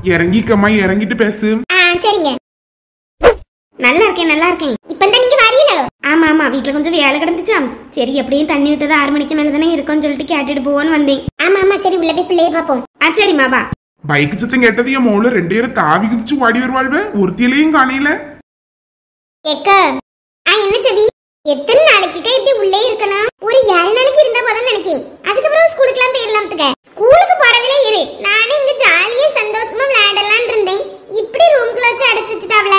இறங்கிக்கம்மா, இறங்கிட்டு பேசு. சரிங்க. நல்லா இருக்கேன், நல்லா இருக்கேன். இப்பதான் நீங்க வரீங்களோ? ஆமா ஆமா, வீட்டுல கொஞ்சம் வேலை கிடந்துச்சாம். சரி, எப்படியும் தண்ணி ஊத்தது 6 மணிக்கு மேலதானே இருக்கும்னு சொல்லிட்டு கேட்டுட்டு போவோன்னு வந்தேன். ஆமா ஆமா, சரி உள்ள போய் பிள்ளைய பாப்போம். சரிம்மா வா. பைக் சத்தம் கேட்டது என் மோள 2 பேரும் தாவி குதிச்சு ஓடி வருவாள்வ. ஒருத்தியிலையும் காணையில. ஏக்கா என்ன செவி, எத்தனை நாளைக்கு இப்படி உள்ளே இருக்கணும்? ஒரு 7 நாளைக்கு இருந்தா போதும்னு நினைக்கேன். அதுக்கப்புறம் ஸ்கூலுக்கு எல்லாம் போயிடலாம்த்துக்க. ஸ்கூலுக்கு போறதுல இரு, நானே இங்க ஜாலியா சந்தோஷமா விளையாடலான் இருந்தேன். இப்படி ரூம்குள்ள வச்சு அடைச்சு வச்சுட்டாவல.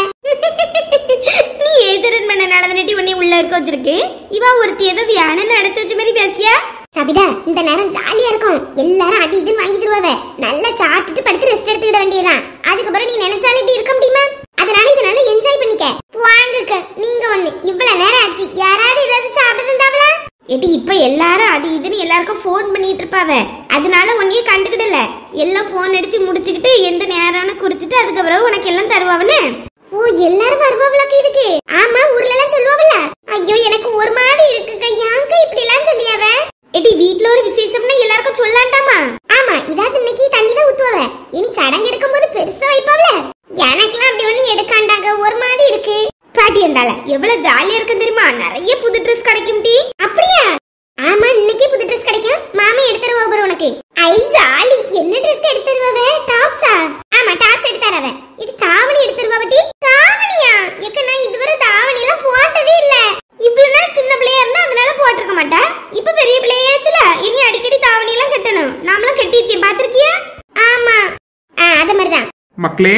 நீ ஏஜரன் பண்ணனால தானே உன்னை உள்ள இருக்க வச்சிருக்கு. இவா ஒருத்தி ஏதோ வியானன்னு அடைச்சு வச்ச மாதிரி பேசியா? சபிதா, இந்த நேரம் ஜாலியா இருக்கும். எல்லாரும் அது இதுன்னு வாங்கி தருவாவ. நல்லா சாப்பிட்டுட்டு படுத்து ரெஸ்ட் எடுத்துக்கிட வேண்டியதான். அதுக்கப்புறம் நீ நினைச்சாலும் இப்படி இருக்க முடியுமா? அதனால இதனால என்ஜாய் பண்ணிக்க. வாங்குக்க, நீங்க ஒண்ணு இவ்வளவு நேரம் ஆச்சு. யாராவது ஏதாவது சாப்பிட்டு இருந்தாவளா? ஏடி, இப்ப எல்லாரும் அது இதுன்னு எல்லாருக்கும் போன் பண்ணிட்டு இருப்பாவ. அதனால உன்னையே கண்டுக்கிடல. எல்லாம் போன் அடிச்சு முடிச்சுக்கிட்டு எந்த நேரம்னு குறிச்சிட்டு அதுக்கப்புறம் உனக்கு எல்லாம் தருவாவன்னு. ஓ, எல்லாரும் வருவாவளாக்கு இதுக்கு? ஆமா, ஊர்ல எல்லாம் சொல்லுவாவல. ஐயோ, எனக்கு ஒரு மாதிரி இருக்கு. யாங்க இப்படி எல்லாம் சொல்லியாவ? ஏடி, வீட்ல ஒரு விசேஷம்னா எல்லாருக்கும் சொல்லாண்டாமா? ஆமா, இதாவது இன்னைக்கு தண்ணி தான் ஊத்துவாவ. இனி சடங்கு எடுக்கும் போது பெருசா வைப்பாவல. எனக்கெல்லாம் அப்படி ஒண்ணு எடுக்காண்டாங்க, ஒரு மாதிரி இருக்கு. பாட்டி இருந்தால எவ்வளவு ஜாலியா இருக்கு தெரியுமா? நிறைய புது ட்ரெஸ் கிடைக்கும் டி. அப்படியா? ஆமா, இன்னைக்கு புது ட்ரெஸ் கிடைக்கும். மாமா எடுத்து தருவா பாரு உனக்கு. ஐ ஜாலி. என்ன ட்ரெஸ் எடுத்து தருவாவ? டாப்ஸா? ஆமா, டாப்ஸ் எடுத்து தரவ. இது தாவணி எடுத்து தருவா பாட்டி. தாவணியா? ஏக்க, நான் இதுவரை தாவணி எல்லாம் போட்டதே இல்ல. இவ்வளவு நாள் சின்ன பிள்ளையா இருந்தா அதனால போட்டிருக்க மாட்டா. இப்ப பெரிய பிள்ளையாச்சுல, இனி அடிக்கடி தாவணி எல்லாம் கட்டணும். நாமளும் கட்டிருக்கேன், பாத்திருக்கியா? ஆமா, அத மாதிரிதான். மக்களே,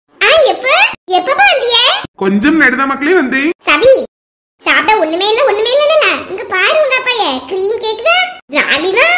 எப்ப வந்திய? கொஞ்சம் நடுதா மக்களே வந்து. சவி, சாப்பிட ஒண்ணுமே இல்ல. இங்க பாரு, உங்க அப்பாய கிரீம் கேக் தான். ஜாலிதான்.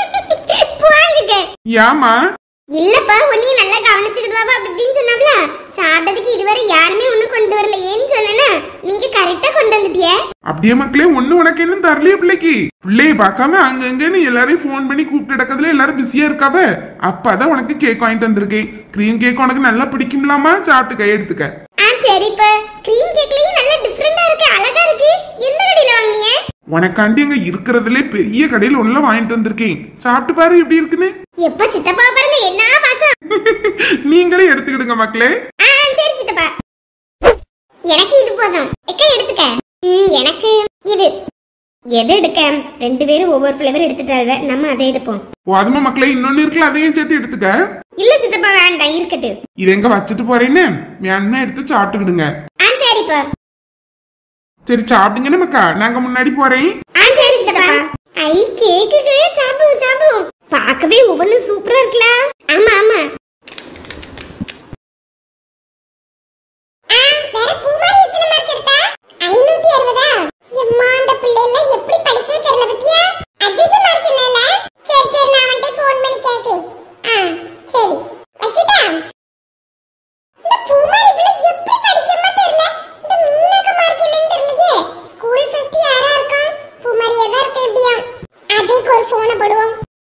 போங்க. யாமா? இல்லப்பா, உன்னைய நல்லா கவனிச்சுக்கிடுவாவா அப்படி இப்படின்னு சொன்னாப்ல. சாப்பிட்டதுக்கு இதுவரை யாருமே ஒண்ணு கொண்டு வரல. ஏன்னு சொன்னா நீங்க கரெக்டா கொண்டு வந்துட்டிய. அப்படியே மக்களே, ஒண்ணு உனக்கு என்ன தரலையே பிள்ளைக்கு? பிள்ளைய பார்க்காம அங்கங்கன்னு எல்லாரையும் போன் பண்ணி கூப்பிட்டு நடக்கிறதுல எல்லாரும் பிஸியா இருக்காவ. அப்பதான் உனக்கு கேக் வாங்கிட்டு வந்திருக்கேன். கிரீம் கேக் உனக்கு நல்லா பிடிக்கும்லாமா? சாப்பிட்டு கை எடுத்துக்க. சரிப்பா, கிரீம் கேக்லயும் நல்ல டிஃபரெண்டா இருக்கு, அழகா இருக்கு. எந்த கடையில வாங்குனீங்க? உனக்காண்டி அங்க இருக்கிறதுல பெரிய கடையில ஒண்ணு வாங்கிட்டு வந்திருக்கேன். சாப்பிட்டு பாரு எப்படி இருக்குன்னு. எப்ப சித்தப்பா பாருங்க, என்ன வாசம். நீங்களே எடுத்துக்கிடுங்க மக்களே. சரி சித்தப்பா, எனக்கு இது போதும். எக்க எடுத்துக்க. எனக்கு இது. எது எடுக்க? 2 பேரும் ஒவ்வொரு ஃபிளேவர் எடுத்துட்டாங்க. நம்ம அதை எடுப்போம். அதுமா மக்களே, இன்னொன்னு இருக்குல்ல, அதையும் சேர்த்து எடுத்துக்க. இல்ல சித்தப்பா, வேண்டாம், இருக்கட்டு. இது எங்க வச்சுட்டு போறேன்னு வேணா எடுத்து சாப்பிட்டுக்கிடுங்க. சரிப்பா. சரி, சாப்பிடுங்க மக்கா, நாங்க முன்னாடி போறேன். சரி சித்தப்பா. ஐ கேக்குக்கு சாப்பிடுவோம். பார்க்கவே ஒவ்வொன்றும் சூப்பரா இருக்குல்ல? ஆமா ஆமா. வேற பூமாரி எத்தனை மார்க் எடுத்தா? 560. எம்மா, அந்த பிள்ளை எல்லாம் எப்படி படிக்க தெரியல பத்தியா? அதிக மார்க் என்னல? சரி நான் வந்து ஃபோன் பண்ணி கேக்கேன். சரி வைக்கிட்டா. இந்த பூமாரி பிள்ளை எப்படி படிக்கமா தெரியல. இந்த மீனாக்கு மார்க் என்னன்னு தெரியலையே. ஸ்கூல் ஃபர்ஸ்ட் யாரா இருக்கா? பூமாரியா தான் இருக்க. எப்படியா? அதுக்கு ஒரு ஃபோனை போடுவோம்.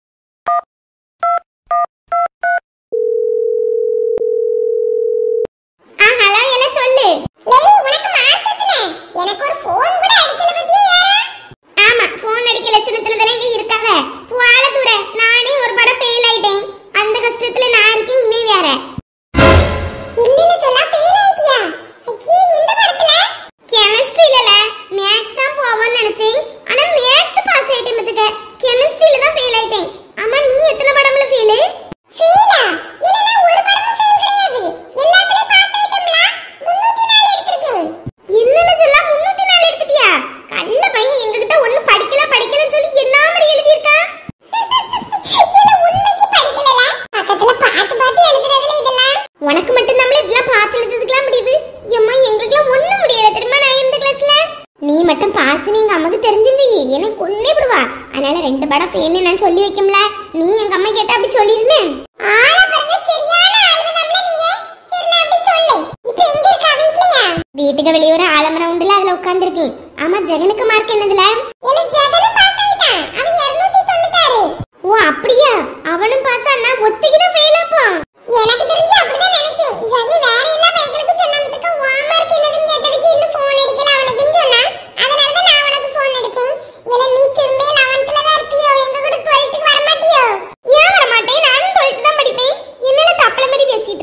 ஹலோ, எல்லாம் சொல்லு. லேய், உனக்கு மார்க் எத்தனை? எனக்கு ஒரு ஃபோன் கூட அடிக்கல பத்தியா யாரா? ஆமா, ஃபோன் அடிக்க லட்சணத்துல தானே இங்க இருக்காங்க. புவால தூர நானே ஒரு படம் ஃபெயில் ஆயிட்டேன். அந்த கஷ்டத்துல நான் இருக்கேன். இமே வேற என்னல சொல்ல ஃபெயில் ஆயிட்டியா? ஐயே, எந்த படத்துல? கெமிஸ்ட்ரியில. மேத்ஸ் தான் போவோம்னு நினைச்சேன். ஆனா மேத்ஸ் பாஸ் ஆயிட்டேன் மத்துக்க. கெமிஸ்ட்ரியில தான் ஃபெயில் ஆயிட்டேன். ஆமா, நீ எத்தனை படம்ல ஃபெயில்? ஃபெயிலா? இல்லனா ஒரு படமும் ஃபெயில் கிடையாது. எல்லாத்துலயும் பாஸ் ஆயிட்டேன்ல. 304 எடுத்துட்டேன். என்னல சொல்ல 304 எடுத்துட்டியா? கள்ள பையன் எங்ககிட்ட ஒண்ணு படிக்கலன்னு சொல்லி என்ன மாதிரி எழுதி இருக்கா? இல்ல, உண்மைக்கு படிக்கலல. பக்கத்துல பார்த்து எழுதுறதுல இதெல்லாம். உனக்கு மட்டும் நம்மள இப்படி பார்த்து எழுதுறதுக்குலாம் முடியுது. எம்மா, எங்களுக்குலாம் ஒண்ணு முடியல தெரியுமா? நான் இந்த கிளாஸ்ல நீ மட்டும் பாஸ் எங்க அம்மாக்கு தெரிஞ்சிருந்தீ எனக்கு கொன்னே விடுவா. அதனால 2 படம் ஃபெயில் நான் சொல்லி வைக்கும்ல. நீ எங்க அம்மா கேட்டா அப்படி சொல்லிருந்தேன். ஆள பாருங்க, சரியான ஆளு நம்மள நீங்க. சரி, நான் அப்படி சொல்லு. இப்போ எங்க இருக்கா? வீட்லயா? வீட்டுக்கு வெளிய ஒரு ஆலமரம் உண்டுல, அதுல உட்கார்ந்திருக்கேன். ஆமா, ஜெகனுக்கு மார்க் என்னதுல? இல்ல, ஜெகனும் பாஸ் ஆயிட்டான். அவன் 296. ஓ அப்படியா? அவனும் பாஸ் ஆனா ஒத்திக்கிட ஃபெயில் ஆப்போ. எனக்கு தெரிஞ்சு அப்படிதான் நினைக்கேன். ஜெகி வேற எல்லாம் மேங்களுக்கு சொன்னதுக்கு வா மார்க் என்னதுன்னு கேட்டதுக்கு இன்னும் ஃபோன் அடிக்கல அவனுக்குன்னு சொன்னா. அதனால தான் நான் உனக்கு ஃபோன் அடிச்சேன். இல்ல, நீ திரும்ப 11th தான் இருப்பியோ? எங்க கூட 12th வர மாட்டியோ? ஏன் வர மாட்டேன்? நானும் 12th தான் படிப்பேன். என்னல தப்பல மாதிரி பேசிட்டு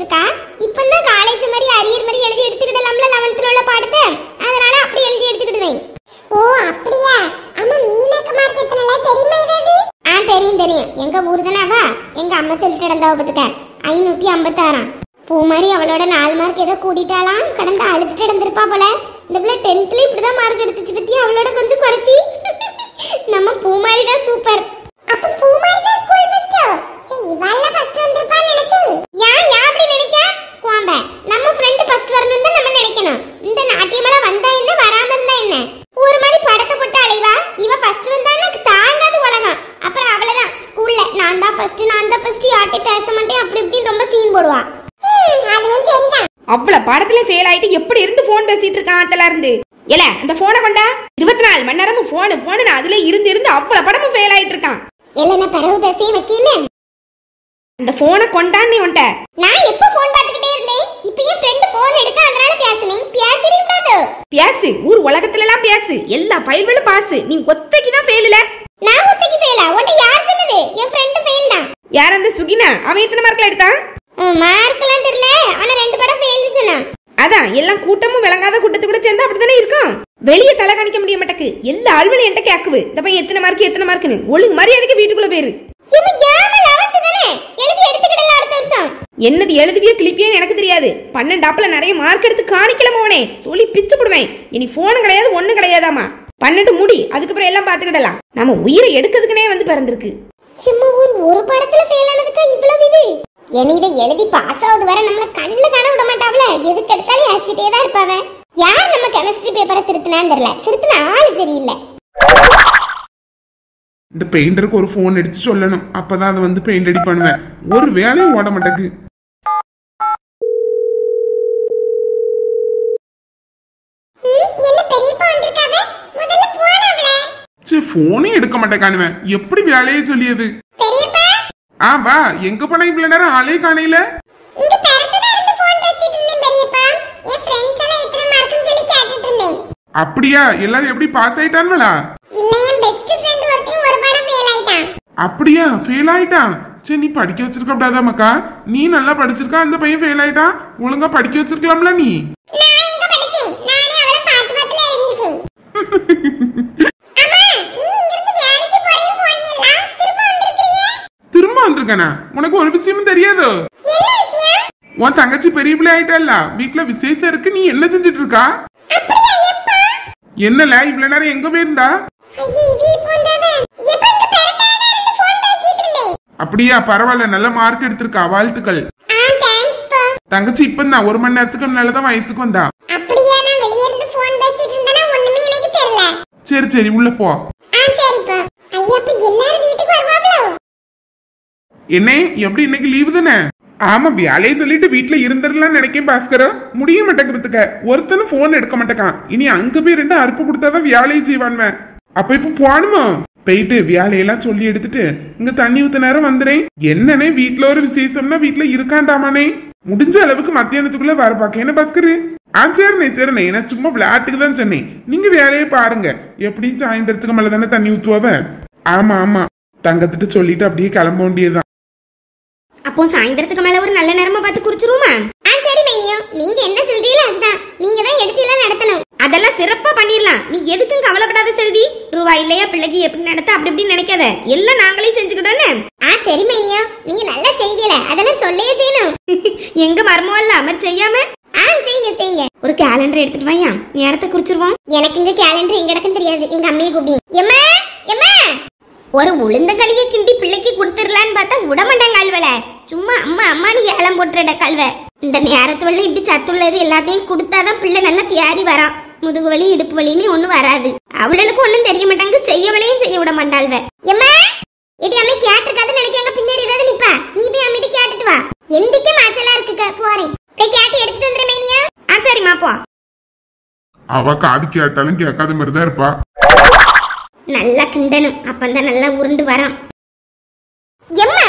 பத்துக்க 556. பூமாரி அவளோட 4 மார்க் ஏதோ கூட்டிட்டாலாம். கடந்து அழுதுட்டு இருந்திருப்பா போல. இந்த பிள்ளை 10th இப்படிதான் மார்க் எடுத்துச்சு பத்தி அவளோட கொஞ்சம் குறைச்சி. நம்ம பூமாரி தான் சூப்பர். அப்ப பூமாரி தான் ஸ்கூல் ஃபர்ஸ்ட். சரி இவள ஃபர்ஸ்ட் வந்திருப்பான்னு நினைச்சி. யா அப்படி நினைக்கா? கோம்ப நம்ம ஃப்ரெண்ட் ஃபர்ஸ்ட் வரணும் தான் நம்ம நினைக்கணும். இந்த நாட்டியமெல்லாம் வந்தா என்ன வராம இருந்தா என்ன? ஒரு மாதிரி படத்தை போட்டு அலைவா. இவ ஃபர்ஸ்ட் வந்தான்னா தாங்காது உலகம். அப்புறம் அவளதான் ஸ்கூல்ல நான் தான் ஃபர்ஸ்ட் யார்ட்டே பேச மாட்டேன் அப்படி இப்படின்னு ரொம்ப சீன் போடுவா. அதுவும் சரிதான். அவ்வளவு பாடத்துல ஃபெயில் ஆயிட்டு எப்படி இருந்து போன் பேசிட்டு இருக்கான் அத்தல இருந்து. ஏல அந்த போனை கொண்டா 24 மணி நேரமும் போன் அதுல இருந்து அவ்வளவு படமும் ஃபெயில் ஆயிட்டு இருக்கான். இல்ல நான் பரவு பேசி வைக்கேன். அந்த போனை கொண்டான்னு உன்ட்ட நான் எப்ப போன் பார்த்துக்கிட்டே இருந்தேன். இப்போ என் ஃப்ரெண்ட் போன் எடுத்தா அதனால பேசுனேன். பேசுறீங்கடாது. பேசு ஊர் உலகத்துல எல்லாம் பேசு. எல்லா பையர்களும் பாஸ். நீ ஒத்தைக்கு தான் ஃபெயில் இல்ல. நான் ஒத்தைக்கு ஃபெயிலா? உன்ட்ட யார் சொன்னது? என் ஃப்ரெண்ட் ஃபெயில் தான். யார் அந்த சுகினா? அவன் எத்தனை மார்க்ல எடுத்தான்? மார்க்லாம் தெரியல. ஆனா 2 படம் ஃபெயில் சொன்னான். அதான் எல்லாம் கூட்டமும் விளங்காத கூட்டத்து கூட சேர்ந்தா அப்படித்தானே இருக்கும். வெளியே தலை காணிக்க முடிய மாட்டேக்கு. எல்லா ஆள்வளும் என்கிட்ட கேக்குது இந்த பையன் எத்தனை மார்க்னு. ஒழுங்கு மரியாதைக்கு வீட்டுக்குள்ள போயிரு. என்னது எழுதுவியோ கிளிப்பியோ எனக்கு தெரியாது. 12 நிறைய மார்க் எடுத்து காணிக்கல மோனே. சொல்லி பிச்சு போடுவேன். இனி போனும் கிடையாது ஒண்ணும் கிடையாதாமா. 12 முடி அதுக்கப்புறம் எல்லாம் பாத்துக்கிடலாம். நம்ம உயிரை எடுக்கிறதுக்குனே வந்து பிறந்திருக்கு. ஒரு படத்துல ஃபெயில் ஆனதுக்கு இவ்வளவு இது. இதை எழுதி பாஸ் ஆகுது வர நம்மள கண்ணுல காண விட மாட்டாவல. எதுக்கு எடுத்தாலும் ஆசிட்டே தான் இருப்பாவ. யார் நம்ம கெமிஸ்ட்ரி பேப்பரை திருத்தினான்னு தெரியல. திருத்தின ஆளு சரியில்லை. இந்த பெயிண்டருக்கு ஒரு போன் அடிச்சு சொல்லணும். அப்பதான் அதை வந்து பெயிண்ட் அடி பண்ணுவேன். ஒரு வேலையும் ஓட மாட்டேக்கு. போனே எடுக்க மாட்டேக்கானுவேன். எப்படி வேலையே சொல்லியது? வா எங்க போனா இவ்வளவு நேரம் ஆளே காணையில. அப்படியா? எல்லாரும் எப்படி பாஸ் ஆயிட்டான்களா? அப்படியா? ஃபெயில் ஆயிட்டான். சரி நீ படிக்க வச்சிருக்க கூடாதா மக்கா? நீ நல்லா படிச்சிருக்கா. அந்த பையன் ஃபெயில் ஆயிட்டான். ஒழுங்கா படிக்க வச்சிருக்கலாம்ல நீ. திரும்ப வந்திருக்கனா? உனக்கு ஒரு விஷயமும் தெரியாதோ? உன் தங்கச்சி பெரிய பிள்ளை ஆயிட்டால. வீட்டுல விசேஷம் இருக்கு. நீ என்ன செஞ்சிட்டு இருக்கா? என்னல இவ்வளவு நேரம் எங்க போயிருந்தா? அப்படியா? பரவாயில்ல. நல்ல மார்க் எடுத்திருக்கா. வாழ்த்துக்கள். தங்கச்சி இப்பதான் 1 மணி நேரத்துக்கு நல்லதான் வயசுக்கு வந்தா. சரி உள்ள போ. என்ன எப்படி இன்னைக்கு லீவு தானே? ஆமா வேலையை சொல்லிட்டு வீட்டுல இருந்துடலாம் நினைக்கேன் பாஸ்கர. முடிய மாட்டேங்கிறதுக்க ஒருத்தனும் போன் எடுக்க மாட்டேக்கான். இனி அங்க போய் 2 அறுப்பு கொடுத்தாதான் வேலையை செய்வான்மே. அப்ப இப்ப போகணுமா? போயிட்டு வேலையெல்லாம் சொல்லி எடுத்துட்டு இங்க தண்ணி ஊத்த நேரம் வந்துறேன். என்னன்னே வீட்டுல ஒரு விசேஷம்னா வீட்டுல இருக்காண்டாமானே. முடிஞ்ச அளவுக்கு மத்தியானத்துக்குள்ள வர பாக்க என்ன பாஸ்கரு? சரிண்ணே நான் சும்மா விளையாட்டுக்கு தான் சொன்னேன். நீங்க வேலையை பாருங்க. எப்படியும் சாயந்தரத்துக்கு மேல தானே தண்ணி ஊத்துவாவ. ஆமா தங்கத்திட்டு சொல்லிட்டு அப்படியே கிளம்ப வேண்டியதுதான். அப்போ சாயந்தரத்துக்கு மேல ஒரு நல்ல நேரமா பார்த்து குறிச்சிருவோமா? சரி மைனியோ, நீங்க என்ன சொல்றீங்களோ அதுதான். நீங்க தான் எடுத்து நடத்தணும். அதெல்லாம் சிறப்பா பண்ணிடலாம். நீ எதுக்கும் கவலைப்படாத செல்வி. ரூபாய் இல்லையா பிள்ளைக்கு எப்படி நடத்த அப்படி இப்படி நினைக்காத. எல்லாம் நாங்களே செஞ்சுக்கிட்டோன்னு. சரி மைனியோ, நீங்க நல்லா செய்வீல. அதெல்லாம் சொல்லே தேனும். எங்க மர்மம் அவர் செய்யாம செய்யுங்க. ஒரு கேலண்டர் எடுத்துட்டு வாயா, நேரத்தை குறிச்சிருவோம். எனக்கு இங்க கேலண்டர் எங்க இடக்குன்னு தெரியாது. எங்க அம்மையை கூப்பிடி. எம்மா ஒரு உளுந்த களிய கிண்டி பிள்ளைக்கு கொடுத்துடலான்னு பார்த்தா விடமாட்டாங்க கல்வல. சும்மா அம்மான்னு ஏலம் போட்டுட கல்வ. இந்த நேரத்துல இப்படி சத்துள்ளது எல்லாத்தையும் கொடுத்தாதான் பிள்ளை நல்லா தியாரி வரான். முதுகு வலி இடுப்பு வலின்னு ஒண்ணு வராது. அவளுக்கு ஒண்ணும் தெரிய மாட்டாங்க. செய்யவளையும் செய்ய விட மாட்டாள்வ. எம்மா எடி அம்மை கேட்டிருக்காதுன்னு நினைக்காங்க. பின்னாடி ஏதாவது நிப்பா. நீ போய் அம்மிட்டு கேட்டுட்டு வா. எந்திக்க மாச்சலா இருக்குக்க. போறேன். போய் கேட்டு எடுத்துட்டு வந்துடுறேன் மைனியா. சரிம்மா போ. அவ காது கேட்டாலும் கேட்காத மாதிரிதான் இருப்பா. நல்லா கிண்டனும். அப்பந்தான் நல்லா உருண்டு வரான். எம்மா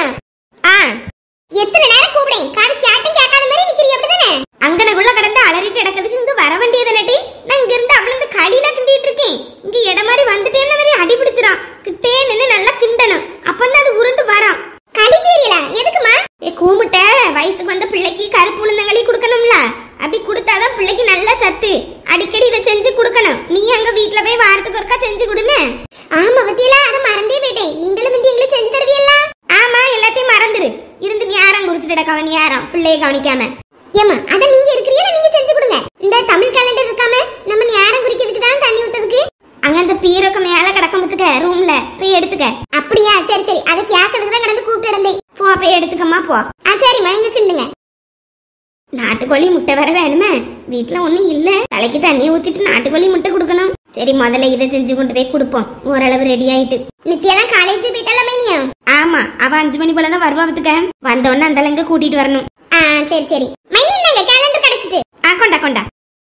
எத்தனை நேரம் கூப்பிடேன். காது கேட்டும் கேட்காத மாதிரி நிக்கிறீ. அப்படிதானே? அங்கனக்குள்ள கடந்து அலறிட்டு கிடக்கிறதுக்கு இங்க வர வேண்டியதுனடி. நான் இங்க இருந்து அவள இந்த களியில கிண்டிட்டு இருக்கேன். இங்க இட மாதிரி வந்துட்டேன்னு மாதிரி அடி பிடிச்சிடான். கிட்டே நின்று நல்லா கிண்டனும். அப்பந்தான் அது உருண்டு வரான். களி தெரியல எதுக்குமா? கூமுட்ட வயசுக்கு வந்த பிள்ளைக்கு கருப்பு உளுந்தங்களி கொடுக்கணும்ல. அப்படி கொடுத்தாதான் பிள்ளைக்கு நல்ல சத்து. அடிக்கடி இதை செஞ்சு கொடுக்கணும். நீ அங்க வீட்டுல போய் வாரத்துக்கு ஒருக்கா செஞ்சு கொடுன்னு. ஆமா பத்தியெல்லாம் அதை மறந்தே போயிட்டேன். நீங்களும் வந்து எங்களுக்கு செஞ்சு தருவீல்ல? ஆமா எல்லாத்தையும் மறந்துரு. இருந்து யார பிள்ளைய கவனிக்காம. ஏமா அத நீங்க இருக்கிறீங்களா, நீங்க செஞ்சு கொடுங்க. இந்த தமிழ் கேலண்டர் இருக்காம நம்ம நேரம் குறிக்கிறதுக்கு தான் தண்ணி ஊத்துறதுக்கு அங்க அந்த பீரோக்கு மேல கிடக்கமுத்துக்க ரூம்ல போய் எடுத்துக்க. அப்படியா, சரி சரி, அதை கேட்கறதுக்கு தான் கடந்து கூப்பிட்டு இருந்தேன். போ போய் எடுத்துக்கம்மா போ. சரிம்மா, இங்க கிண்டுங்க. நாட்டுக்கோழி முட்டை வேற வேணுமே, வீட்டுல ஒண்ணும் இல்ல. தலைக்கு தண்ணி ஊத்திட்டு நாட்டுக்கோழி முட்டை கொடுக்கணும். சரி, முதல்ல இதை செஞ்சு கொண்டு போய் கொடுப்போம். ஓரளவு ரெடி ஆயிட்டு. நித்தியெல்லாம் காலேஜ் போயிட்டால மைனியா? ஆமா, அவ 5 மணி போலதான் வருவாத்துக்க. வந்தோடனே அந்த இங்க கூட்டிட்டு வரணும். சரி சரி மைனி, இந்தாங்க கேலண்டர் கிடைச்சிட்டு. கொண்டா கொண்டா.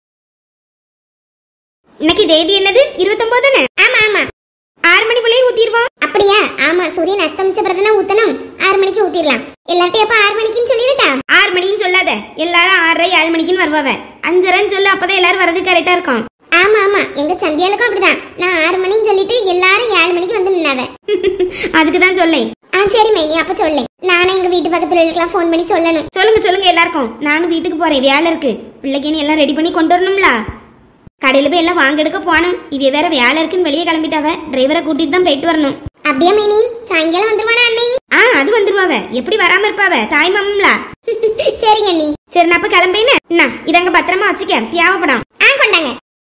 இன்னைக்கு தேதி என்னது? 29 தானே? ஆமா ஆமா. 6 மணி போலயே ஊத்திடுவோம். அப்படியா? ஆமா, சூரியன் அஸ்தமிச்ச பிறகுனா ஊத்தணும். 6 மணிக்கு ஊத்திடலாம். எல்லாத்தையும் அப்ப 6 மணிக்குன்னு சொல்லிருட்டா? 6 மணின்னு சொல்லாத, எல்லாரும் 6:30 7 மணிக்குன்னு வருவாவ. 5:30 சொல்லு, அப்பதான் எல்லாரும் வரது கரெக்டா இருக்கும். ஆமா ஆமா, எங்க சந்தியாளுக்கும் அப்படிதான். நான் 6 மணின்னு சொல்லிட்டு எல்லாரும் 7 மணிக்கு வந்து நின்னாவ. அதுக்குதான் சொல்லேன். சரி மைனி, அப்ப சொல்லேன். நானும் எங்க வீட்டு பக்கத்துல இருக்கலாம் போன் பண்ணி சொல்லணும். சொல்லுங்க சொல்லுங்க எல்லாருக்கும். நானும் வீட்டுக்கு போறேன், வேலை இருக்கு. பிள்ளைக்கு எல்லாம் ரெடி பண்ணி கொண்டு வரணும்ல. கடையில போய் எல்லாம் வாங்க எடுக்க போனோம். இவ வேற வேலை இருக்குன்னு வெளியே கிளம்பிட்டாவ. டிரைவரை கூட்டிட்டு தான் போயிட்டு வரணும். அப்படியே மைனி, சாயங்காலம் வந்துருவானா அண்ணே? அது வந்துருவாவ. எப்படி வராம இருப்பாவ? தாய் மாமம்ல. சரிங்க அண்ணி. சரி, நான் அப்ப கிளம்பேன்னு. இதங்க பத்திரமா வச்சுக்க, தேவைப்படும். கொண்டாங்க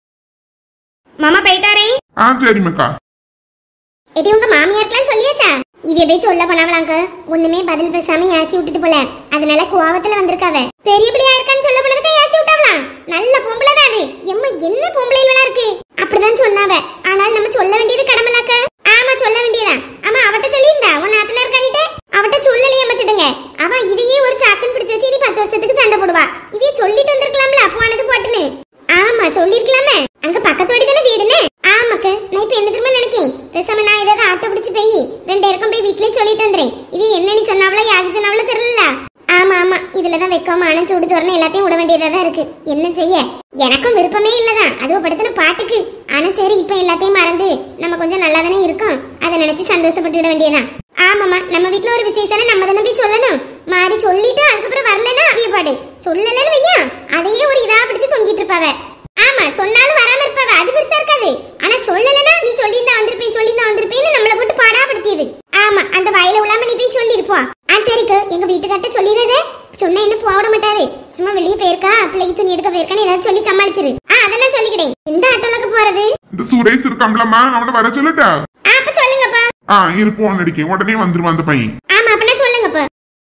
மாமா. போயிட்டாரே. சரி மக்கா. எடி உங்க மாமியாருக்கெல்லாம் சொல்லியாச்சா? இவ போய் சொல்ல போனவளாங்க. ஒண்ணுமே பதில் பேசாம ஏசி விட்டுட்டு போல. அதனால கோவத்துல வந்திருக்காவ. பெரிய பிள்ளையா இருக்கான்னு சொல்ல போனதுக்கு ஏசி விட்டாவலாம். நல்ல பொம்பளை தான் அது. எம்மா என்ன பொம்பளைகளா இருக்கு. அப்படிதான் சொன்னாவ. ஆனால் நம்ம சொல்ல வேண்டியது கடமைலாக்க. ஆமா, சொல்ல வேண்டியதான். ஆமா, அவட்ட சொல்லியிருந்தா உன் நாத்தனார் காரிட்ட. அவட்ட சொல்லலையே மத்திடுங்க. அவ இதையே ஒரு சாக்குன்னு பிடிச்சு வச்சு இனி 10 வருஷத்துக்கு சண்டை போடுவா. இவைய சொல்லிட்டு வந்திருக்கலாம்ல போனது போட்டுன்னு. ஆமா, சொல்லிருக்கலாமே. அங்க பக்கத்தோடி தானே வீடுன்னு. ஆமாக்கு, நான் இப்ப என்ன திரும்ப நினைக்கேன். பேசாம நான் ஏதாவது ஆட்டோ பிடிச்சு போய் 2 பேருக்கும் போய் வீட்லயே சொல்லிட்டு வந்துறேன். இது என்னன்னு சொன்னாவளோ யாது சொன்னாவளோ தெரியல. ஆமா ஆமா, இதுலதான் வைக்காம ஆன சூடு சோறன்னு எல்லாத்தையும் விட வேண்டியதா இருக்கு. என்ன செய்ய, எனக்கும் விருப்பமே இல்லதான் அதுவும் படுத்தின பாட்டுக்கு. ஆனா சரி, இப்ப எல்லாத்தையும் மறந்து நம்ம கொஞ்சம் நல்லா தானே இருக்கோம். அதை நினைச்சு சந்தோஷப்பட்டு விட வேண்டியதான். ஆமாமா, நம்ம வீட்டுல ஒரு விசேஷம் நம்ம தானே போய் சொல்லணும். மாறி சொல்லிட்டு அதுக்கப்புறம் வரலன்னா அவிய பாடு. சொல்லலன்னு வையா, அதையே ஒரு இதா பிடிச்சு தொங்கிட்டு இருப்பாவ. ஆமா, சொன்னாலும் வராம இருப்பாவ. அது பெருசா இருக்காது. ஆனா சொல்லலன்னா நீ சொல்லியிருந்தா வந்திருப்பேன்னு நம்மள போட்டு பாடாப்படுத்தியது. ஆமா, அந்த வாயில உள்ளாம நீ போய் சொல்லிருப்போம். சரிக்கு, எங்க வீட்டுக்கார்ட்ட சொல்லிடுறதே. சொன்ன என்ன போட மாட்டாரு. சும்மா வெளியே போயிருக்கா, பிள்ளைக்கு துணி எடுக்க போயிருக்கான்னு ஏதாவது சொல்லி சமாளிச்சிரு. அதான் சொல்லிக்கிட்டேன். எந்த ஆட்டோலக்கு போறது? இந்த சுரேஷ் இருக்காம்லமா, அவனை வர சொல்லட்டா? அப்ப சொல்லுங்கப்பா. இருப்போம் நடிக்கேன், உடனே வந்துருவான் அந்த பையன். ஆமா, அப்பனா சொல்லுங்கப்பா.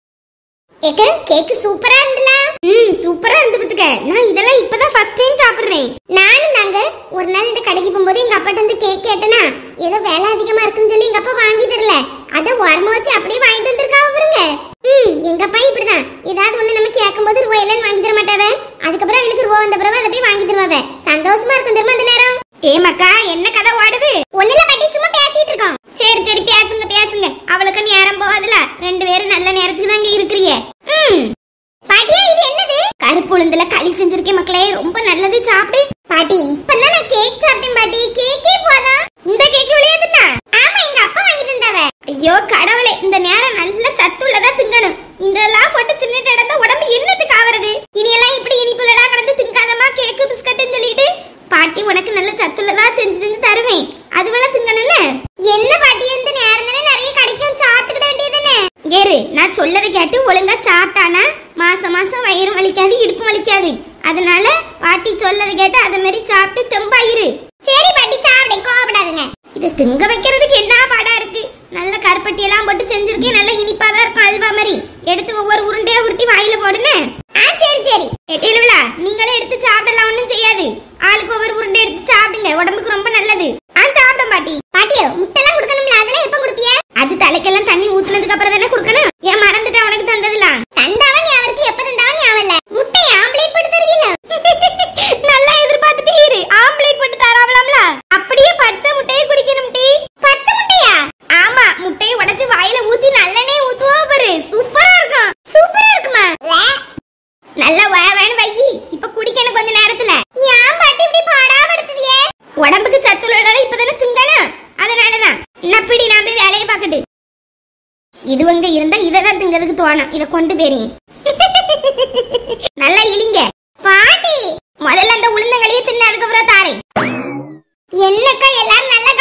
கேக் சூப்பரா இருந்துல. சூப்பரா இருந்து பத்துக்க. நான் இதெல்லாம் இப்பதான் ஃபர்ஸ்ட் டைம் சாப்பிடுறேன். நானும் தாங்க. ஒரு நாள் இந்த கடைக்கு போகும்போது எங்க அப்பாட்ட இருந்து கேக் கேட்டனா, ஏதோ விலை அதிகமா இருக்குன்னு சொல்லி எங்க அப்பா வாங்கி தரல. அத ஓரமா வச்சு அப்படியே வாங்கிட்டு வந்திருக்காவ பாருங்க. எங்க அப்பா இப்படிதான். ஏதாவது ஒண்ணு நம்ம கேட்கும்போது ரூபாய் இல்லன்னு வாங்கி தர மாட்டாவ. அதுக்கப்புறம் அவளுக்கு ரூபா வந்த பிறகு அதை போய் வாங்கி தருவாவ. சந்தோஷமா இருக்கும் தெரியுமா அந்த நேரம். மக்கா, என்ன கதை ஓடுது? ஒண்ணுல பட்டி சும்மா பேசிட்டு இருக்கோம். சரி சரி, பேசுங்க. அவளுக்கு நேரம் போகாதுல. 2 பேரும் நல்ல நேரத்துக்கு தாங்க இருக்கிறீங்க. பாட்டியா, இது என்னது? கருப்பு உளுந்துல களி செஞ்சிருக்கேன் மக்களே, ரொம்ப நல்லது, சாப்பிடு. பாட்டி, இப்பதான் நான் கேக் சாப்பிட்டேன் பாட்டி. கேக்கே போதா? இந்த கேக் விளையாதுன்னா? ஆமா, எங்க அப்பா வாங்கி தந்தாவ. ஐயோ கடவுளே, இந்த நேரம் நல்ல சத்துள்ளதா திங்கணும். இதெல்லாம் போட்டு தின்னுட்டு நடந்தா உடம்பு என்னத்துக்கு ஆவறது? இனியெல்லாம் இப்படி இனிப்புலாம் கடந்து திங்காதமா கேக்கு பிஸ்கட்னு சொல்லிட்டு. பாட்டி, உனக்கு நல்ல சத்துள்ளதா செஞ்சு தந்து தருவேன். அதுவெல்லாம் திங்கணும்னு. என்ன பாட்டி, இந்த நேரம் தானே நிறைய கிடைக்கும், சாப்பிட்டுக்கிட வேண்டியதானே. கேரு, நான் சொல்லதை கேட்டு ஒழுங்கா சாப்பிட்டானா மாசம் வயிறும் வலிக்காது, இடுப்பும் வலிக்காது. அதனால பாட்டி சொல்லதை கேட்டு அதை மாதிரி சாப்பிட்டு தெம்பாயிரு. சரி பாட்டி, சாப்பிட கோவப்படாதுங்க. இதை திங்க வைக்கிறதுக்கு என்ன பாடா இருக்கு. நல்ல கருப்பட்டி எல்லாம் போட்டு செஞ்சிருக்கேன். நல்ல இனிப்பாதான் இருக்கும், அல்வா மாதிரி. எடுத்து ஒவ்வொரு உருண்டையா உருட்டி வாயில போடுன்னு. சரி எட்டிலுலா, நீங்களே எடுத்து சாப்பிடலாம், ஒண்ணும் செய்யாது. ஆளுக்கு ஒவ்வொரு உருண்டை எடுத்து சாப்பிடுங்க, உடம்புக்கு ரொம்ப நல்லது. சாப்பிடும் பாட்டி. பாட்டியோ, முட்டைலாம் கொடுக்கணும்ல, அதெல்லாம் எப்ப கொடுப்பிய? அது தலைக்கெல்லாம் தண்ணி ஊத்துனதுக்கு அப்புறம் தானே கொடுக்கணும். ஏன் மறந்துட்டா உனக்கு தந்ததுலாம்? தந்தாவா நீ அவருக்கு எப்ப தந்தாவா ஞாபகம் இல்ல. முட்டை ஆம்லேட் போட்டு தருவீல? நல்லா எதிர்பார்த்துட்டு இரு. ஆம்லேட் போட்டு தராவலாம்ல? அப்படியே பச்சை முட்டையை குடிக்கணும் டீ. பச்சை முட்டையா? ஆமா, முட்டையை உடைச்சு வாயில ஊத்தி நல்லெண்ணெய் ஊத்துவா பாரு, சூப்பரா இருக்கும். சூப்பரா இருக்குமா? நல்லா வேணும் வையி. இப்ப குடிக்கணும் கொஞ்ச நேரத்துல. ஏன் பாட்டி இப்படி பாடாப்படுத்துதியே? உடம்புக்கு சத்துள்ளதால இப்பதானே திங்கணும், அதனாலதான். நப்பிடி நான் போய் வேலையை பாக்கட்டு. இது உங்க இருந்தா இததான் திங்கிறதுக்கு தோணும். இத கொண்டு போறீங்க. நல்லா இழிங்க பாட்டி. முதல்ல அந்த உளுந்தங்களையே தின்னு அதுக்கப்புறம் தாரேன். என்னக்கா எல்லாரும் நல்லா